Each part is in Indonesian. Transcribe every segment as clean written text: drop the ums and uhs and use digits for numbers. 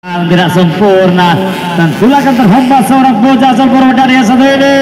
tidak sempurna dan silakan terhempas seorang bocah sempurna dari yang satu ini.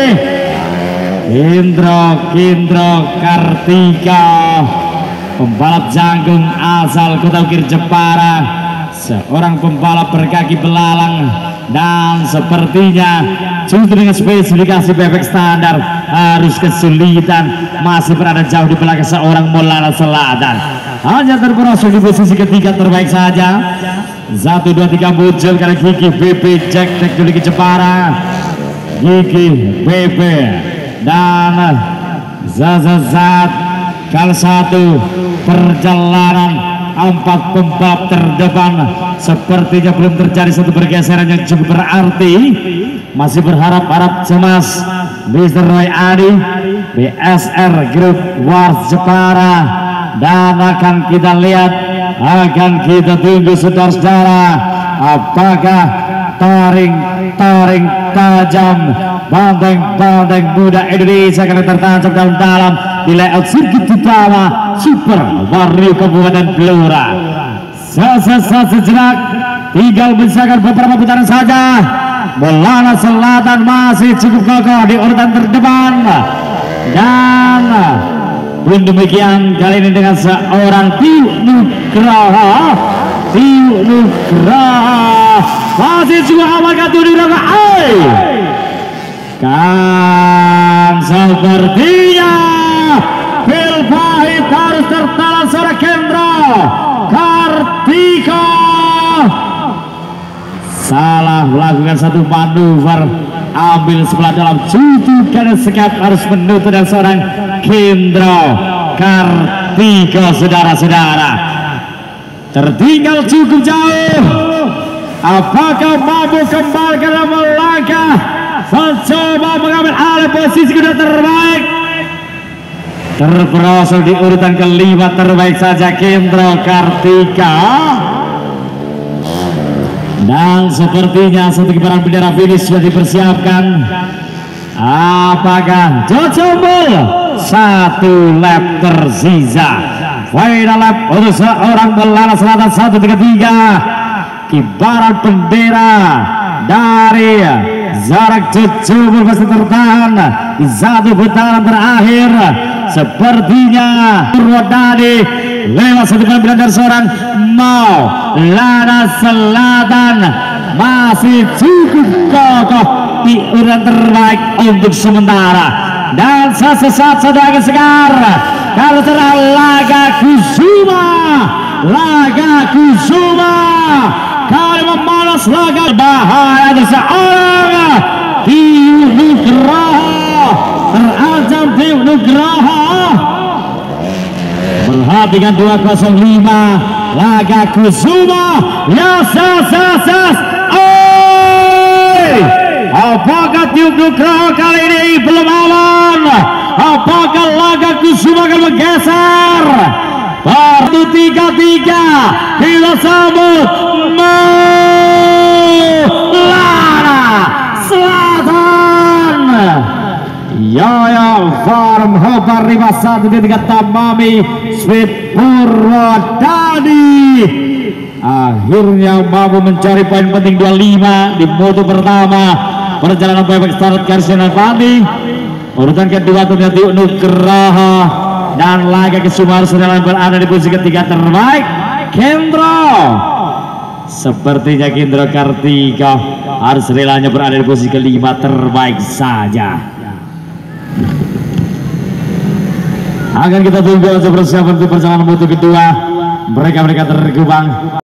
Indro Kartika, pembalap janggung asal Kota Ukir Jepara, seorang pembalap berkaki belalang dan sepertinya justru dengan spesifikasi bebek standar harus kesulitan, masih berada jauh di belakang seorang Maulana Selatan. Hanya terproses di posisi ketiga terbaik saja. 1, 2, 3 muncul karena Gigi BP Jack Teknologi Jepara, Gigi BP dan Zazazat. Kali satu perjalanan 4 pembalap terdepan sepertinya belum terjadi satu pergeseran yang cukup berarti. Masih berharap cemas Mr. Roy Adi BSR Group Wars Jepara, dan akan kita lihat, akan kita tunggu saudara-saudara, apakah taring tajam banteng muda Indonesia akan tertancap dalam di layout sirkuit utama Super Mario Kabupaten Blora. Sejenak tinggal menyisakan beberapa putaran saja. Maulana Selatan masih cukup kokoh di urutan terdepan, dan pun demikian kali ini dengan seorang Tiu Nugraha masih juga amalkan tuh di belakang. Kan sepertinya Phil Pahit harus tertahan seorang Kendra Kartika. Salah melakukan satu manuver, ambil sebelah dalam cucu karena sekat harus menutup dan seorang Kendra Kartika. Saudara-saudara, tertinggal cukup jauh. Apakah mampu kembali karena melangkah mencoba mengambil alih posisi kedua terbaik? Terperosok di urutan kelima terbaik saja Kendra Kartika, dan sepertinya satu kibaran bendera finish sudah dipersiapkan. Apakah Jojombol satu lap tersisa? Final lap untuk seorang Maulana Selatan 1:33. Kibaran bendera dari Zarak Jojombol masih tertahan di satu putaran terakhir. Sepertinya Purwodadi lewat satu penampilan dari seorang Maulana Selatan masih cukup kokoh di urutan terbaik untuk sementara. Dan sesaat sedang segar kalau terang Laga Kusuma kali memanas laga bahaya dari seorang Tiu Nugraha, terancam Tiu Nugraha. Perhatikan 205 Laga Kusuma. Yes. Apakah Tiu Nugraha kali ini belum aman? Apakah Laga Kusuma akan menggeser? 1-3 kita sambut Maulana Selatan. Yaya Farm Hobar 51 Tamami Sweet Purwodadi akhirnya mampu mencari poin penting 25 di moto pertama perjalanan bebek start Karsiana Pandi. Urutan kedua ternyata Tiu Nugraha dan Laga Kusuma sudah berada di posisi ketiga terbaik Kendra. Sepertinya Kendra Kartika harus relanya berada di posisi kelima terbaik saja. Akan kita tunggu untuk persiapan untuk perjalanan moto kedua. Mereka tergubang.